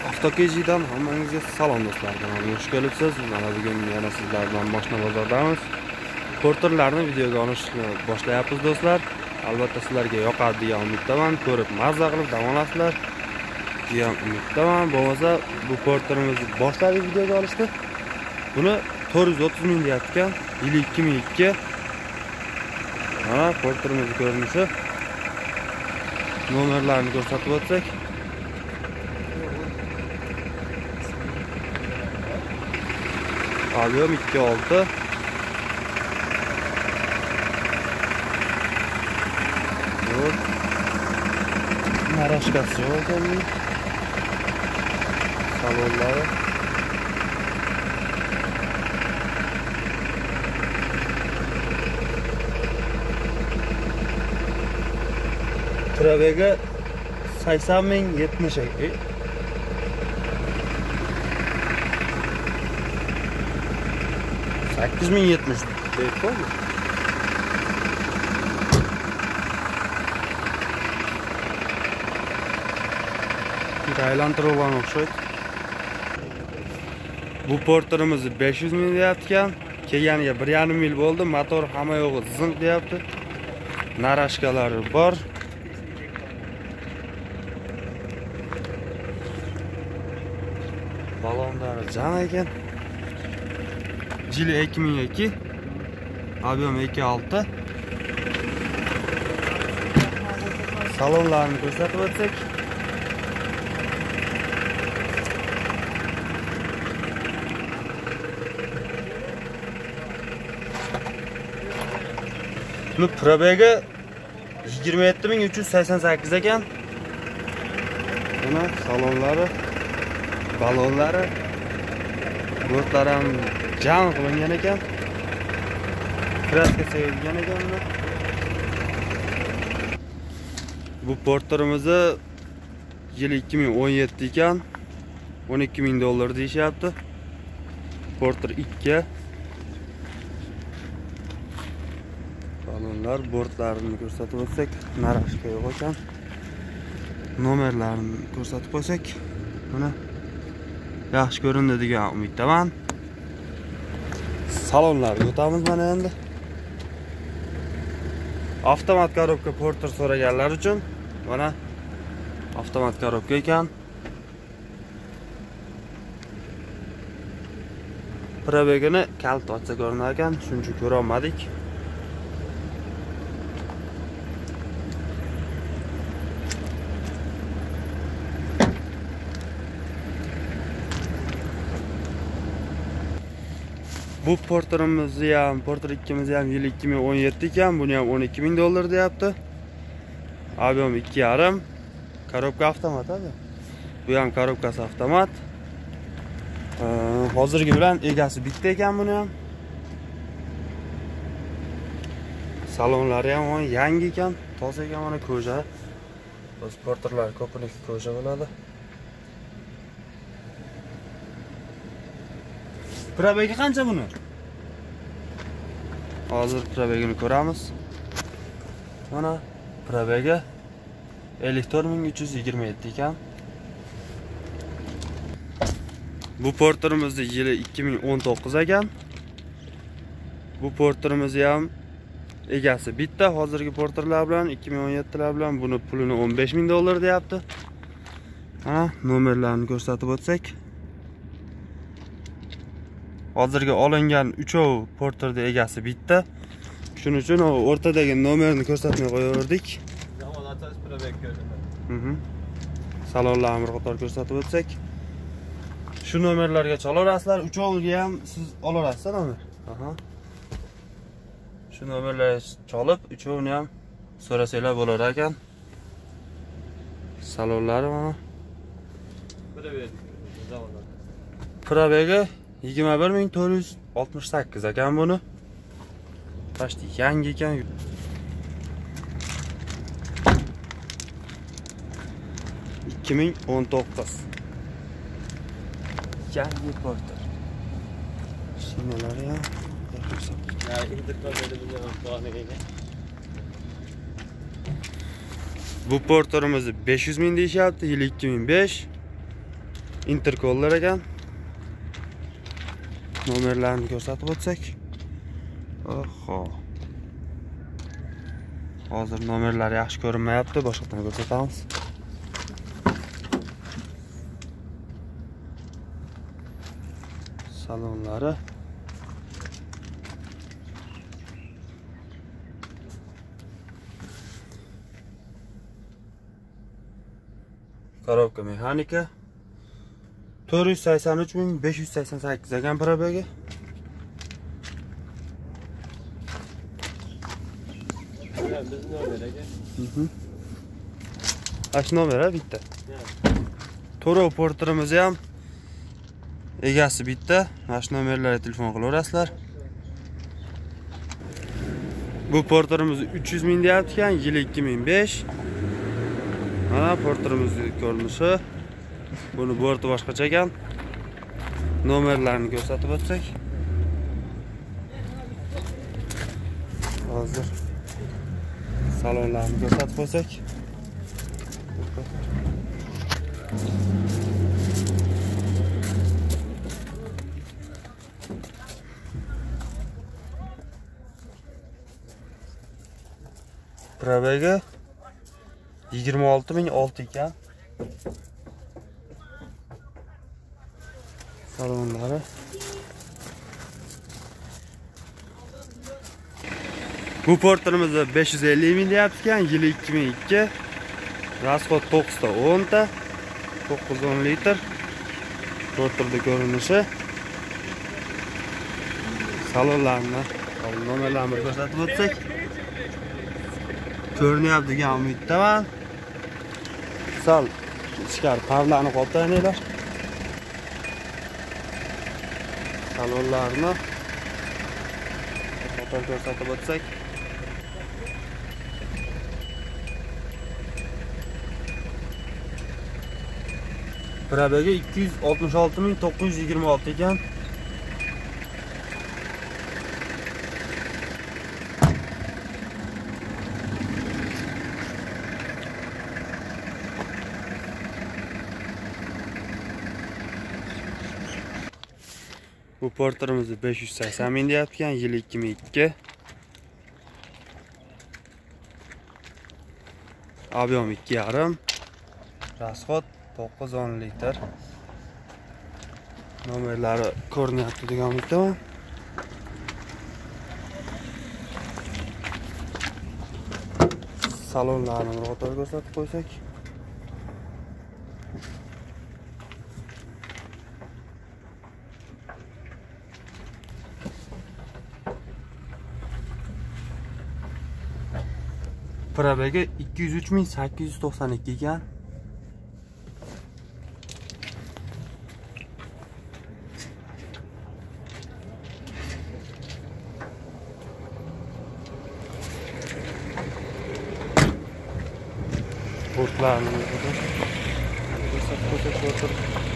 Avtokejidan hammangizga salom do'stlar. Xush kelibsiz. Mana bugun yana sizlar bilan mashina bozordamiz. Porterlarni videoga olishni boshlayapmiz do'stlar. Albatta sizlarga yoqadi degan umiddaman. Ko'rib mazza qilib dam olasizlar degan umiddaman. Bo'lmasa bu porterimizni boshladik videoga olishni. Buni 430 ming deyapti-kan. Yili 2002. Mana porterimiz ko'rinishi. Nomerlarini ko'rsatib o'tsak. Alıyorum 2.6. Dur. Maraşkası yok onun. Salonları. Trabega 80 bin 70 ek. $8070 deyip oldu. Bir aylantirılgan okşaydı. Bu porterimizni 500 ming deyapti-kan. Kelganiga 1,5 yil bo'ldi. Motor hamma yo'g'i zinq deyapti. Narashkalari bor. Balonlari jan ekan. Jili 2002, ob'yom 2.6. Salonlarni ko'rsatib o'tsak. Bu probegi 27388 ekan. Mana salonlari, balonlari, bortlari ham jam qilingan ekan. Kraska sevilgan ekan buni. Bu porterimizni yili 2017 ekan. $12 ming deyishyapti. Porter 2. Balonlar, bortlarini ko'rsatib o'tsak, narashka yo'q ekan. Nomerlarini ko'rsatib qo'ysak, mana yaxshi ko'rindi degan umiddaman. Salonlarga o'tamiz mana endi. Avtomat korobka porter so'raganlar uchun mana avtomat korobka ekan. Probegini kalt ochsa ko'rinar ekan, shuning uchun ko'ra olmadik. Bu porterimizni ham, porter 2'mizni ham yili 2017 ekan, buni ham $12 ming deyapti. Ob'yom 2.5. Korobka avtomat abi. Bu ham korobkasi avtomat. Hozirgi bilan egasi bitta ekan buni ham. Salonlari ham yangi ekan, toza ekan, mana ko'ja. O'z porterlar ko'pincha ko'ja bo'ladi. Probegi qancha buni? Hozir probegini ko'ramiz. Mana probegi 54.327 ekan. Bu porterimizni yili 2019 ekan. Bu porterimizni ham egasi bitta, hozirgi porterlar bilan 2017lar bilan buni pulini $15 ming deyapti. Mana nomerlarini ko'rsatib o'tsak. Hozirgi olingan 3 porterda egasi bitta. Shuning uchun o'rtadagi nomerni ko'rsatmay qo'yaverdik. Salonlarni bir qator ko'rsatib o'tsak. Shu nomerlarga chalaverasizlar. 3'ovga ham siz olaverasiz nomer. Shu nomerlarga chalib, 3'ovni ham so'rasanglar bo'lar ekan. Salonlari mana. Probegi 21.468 ekan buni. Başta yangi ekan. $2019. Yangi porter. Shinalar ham. Bu porterimizni 500 ming deyishyapti, yili 2005. interkollar ekan. Nomerlarini ko'rsatib o'tsak. Oho. Hozir nomerlar yaxshi ko'rinmayapti, boshqadan ko'rsatamiz. Salonlari. Korobka mexanika. 483.588 ekan probegi. Biz nomer aka. Ash nomer bitta. To'rov porterimiz ham egasi bitta. Mana shu nomerlarga telefon qilaverasizlar. Bu porterimiz 300 ming deyapti ekan, yili 2005. Mana porterimizning ko'rinishi. Buni borti boshqacha ekan. Nomerlarini ko'rsatib o'tsak. Hozir salonlarni ko'rsatib qo'ysak. Probegi 26.006 ekan. Salonlari. Bu porterimiz 550 ming deyapti ekan, yili 2002. Rasxod 9 ta 10 ta. 910 litr. Porterning ko'rinishi. Salonlarni, nomerlarni ko'rsatib o'tsak. Ko'rinyapti degan umiddaman. Sal ichkari parlarni qoplaydilar. Salonlarni ko'rsatib o'tsak. Probegi 266.926 ekan. Bu porterimiz 580 ming deyapti ekan, yili 2002. Ob'yom 2,5. Rasxod 910 litr. Nomerlari ko'rinyapti degan umiddaman. Salonlarni ro'yxatga ko'rsatib qo'ysak. Probegi 203.892 ekan. Portlarni ko'rsatib qo'ysak.